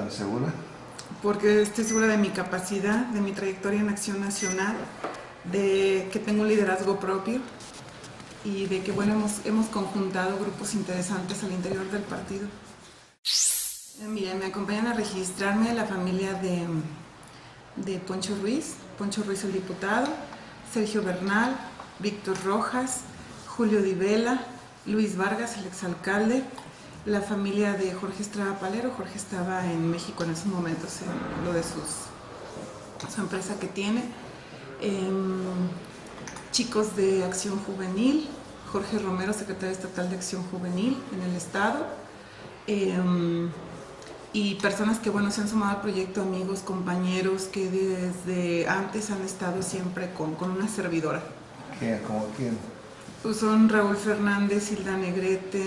tan segura? Porque estoy segura de mi capacidad, de mi trayectoria en Acción Nacional, de que tengo un liderazgo propio y de que bueno, hemos conjuntado grupos interesantes al interior del partido. Mira, me acompañan a registrarme la familia de Poncho Ruiz el diputado, Sergio Bernal, Víctor Rojas, Julio Di Vela, Luis Vargas, el exalcalde, la familia de Jorge Estrada Palero. Jorge estaba en México en esos momentos, en lo de su empresa que tiene. Chicos de Acción Juvenil, Jorge Romero, secretario estatal de Acción Juvenil en el estado. Y personas que bueno se han sumado al proyecto, amigos, compañeros que desde antes han estado siempre con una servidora. ¿Quién? ¿Cómo quién? Pues son Raúl Fernández, Hilda Negrete,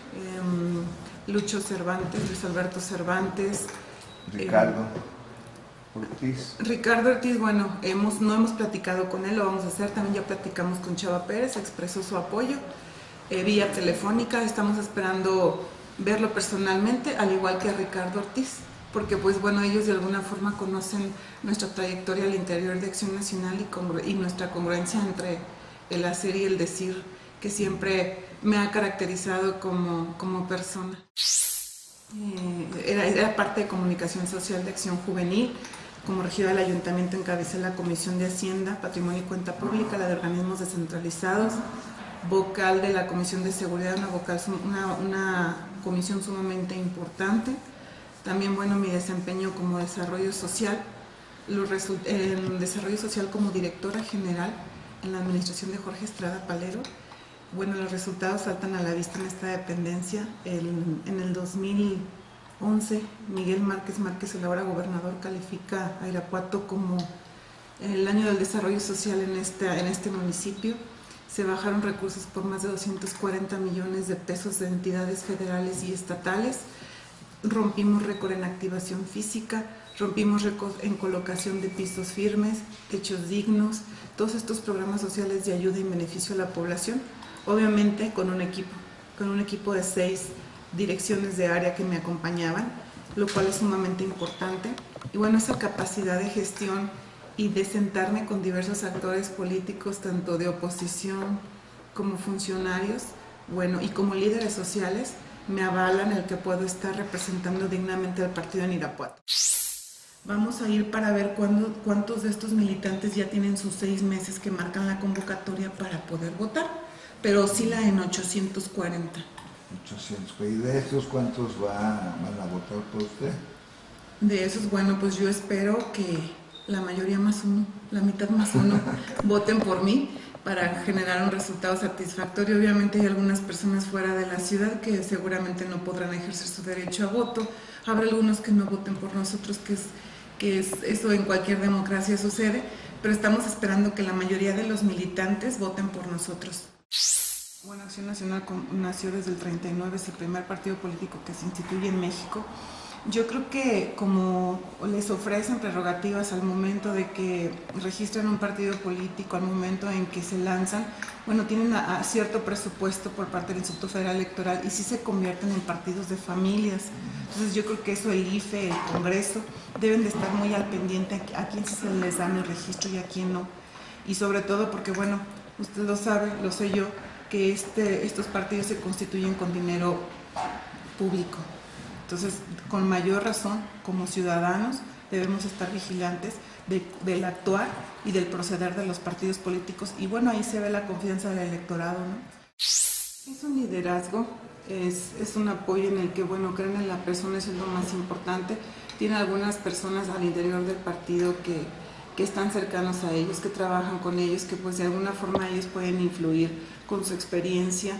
Lucho Cervantes, Luis Alberto Cervantes, Ricardo Ortiz. Ricardo Ortiz, bueno, no hemos platicado con él, lo vamos a hacer. También ya platicamos con Chava Pérez, expresó su apoyo vía telefónica. Estamos esperando verlo personalmente, al igual que a Ricardo Ortiz, porque pues bueno, ellos de alguna forma conocen nuestra trayectoria al interior de Acción Nacional y nuestra congruencia entre el hacer y el decir, que siempre me ha caracterizado como persona. Era parte de comunicación social de Acción Juvenil. Como regidora del ayuntamiento encabecé la Comisión de Hacienda, Patrimonio y Cuenta Pública, la de organismos descentralizados, vocal de la Comisión de Seguridad, una comisión sumamente importante. También, bueno, mi desempeño como desarrollo social, en desarrollo social como directora general en la administración de Jorge Estrada Palero. Bueno, los resultados saltan a la vista en esta dependencia. En el 2011, Miguel Márquez, el ahora gobernador, califica a Irapuato como el año del desarrollo social en este municipio. Se bajaron recursos por más de 240 millones de pesos de entidades federales y estatales. Rompimos récord en activación física, rompimos récord en colocación de pisos firmes, techos dignos, todos estos programas sociales de ayuda y beneficio a la población, obviamente con un equipo de 6 direcciones de área que me acompañaban, lo cual es sumamente importante. Y bueno, esa capacidad de gestión y de sentarme con diversos actores políticos, tanto de oposición como funcionarios, bueno, y como líderes sociales, me avalan el que puedo estar representando dignamente al partido en Irapuato. Vamos a ir para ver cuántos de estos militantes ya tienen sus 6 meses que marcan la convocatoria para poder votar, pero oscila en 840. 800. ¿Y de estos cuántos van a votar por usted? De esos, bueno, pues yo espero que la mayoría más uno, la mitad más uno, voten por mí para generar un resultado satisfactorio. Obviamente hay algunas personas fuera de la ciudad que seguramente no podrán ejercer su derecho a voto. Habrá algunos que no voten por nosotros, que es eso en cualquier democracia sucede, pero estamos esperando que la mayoría de los militantes voten por nosotros. Bueno, Acción Nacional nació desde el 39, es el primer partido político que se instituye en México. Yo creo que como les ofrecen prerrogativas al momento de que registran un partido político, al momento en que se lanzan, bueno, tienen cierto presupuesto por parte del Instituto Federal Electoral y sí se convierten en partidos de familias. Entonces yo creo que eso el IFE, el Congreso, deben de estar muy al pendiente a quién sí se les da el registro y a quién no. Y sobre todo porque, bueno, usted lo sabe, lo sé yo, que estos partidos se constituyen con dinero público. Entonces, con mayor razón, como ciudadanos, debemos estar vigilantes del actuar y del proceder de los partidos políticos. Y bueno, ahí se ve la confianza del electorado, ¿no? Es un liderazgo, es un apoyo en el que, bueno, creen en la persona, eso es lo más importante. Tiene algunas personas al interior del partido que están cercanos a ellos, que trabajan con ellos, que pues de alguna forma ellos pueden influir con su experiencia.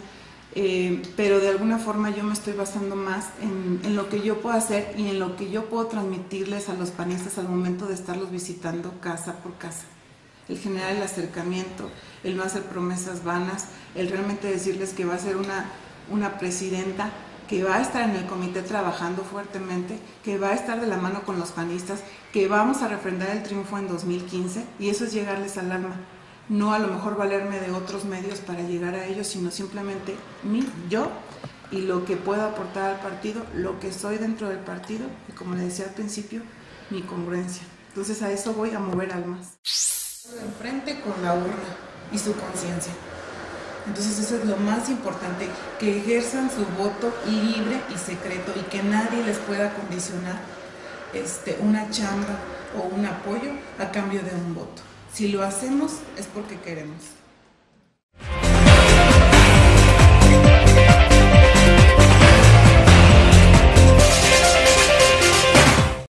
Pero de alguna forma yo me estoy basando más en lo que yo puedo hacer y en lo que yo puedo transmitirles a los panistas al momento de estarlos visitando casa por casa. El generar el acercamiento, el no hacer promesas vanas, el realmente decirles que va a ser una presidenta que va a estar en el comité trabajando fuertemente, que va a estar de la mano con los panistas, que vamos a refrendar el triunfo en 2015, y eso es llegarles al alma. No a lo mejor valerme de otros medios para llegar a ellos, sino simplemente yo y lo que puedo aportar al partido, lo que soy dentro del partido y, como le decía al principio, mi congruencia. Entonces a eso voy, a mover almas. De enfrente con la urna y su conciencia. Entonces eso es lo más importante, que ejerzan su voto libre y secreto y que nadie les pueda condicionar una chamba o un apoyo a cambio de un voto. Si lo hacemos es porque queremos.